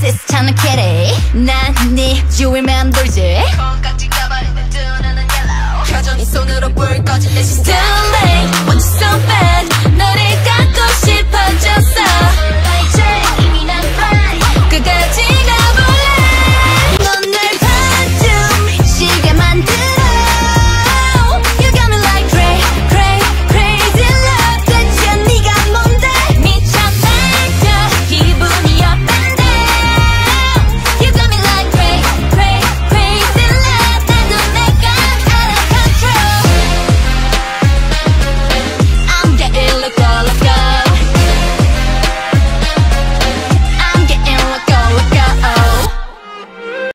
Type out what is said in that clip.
시스타는 캐리 난 네 주위 맴돌지 콩깍지 가발에 내 두 눈은 yellow 여전히 손으로 불 꺼진 내 시스템 Too late, want you so bad 너를 갖고